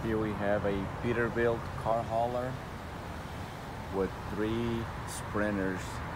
Here we have a Peterbilt car hauler with 3 Sprinters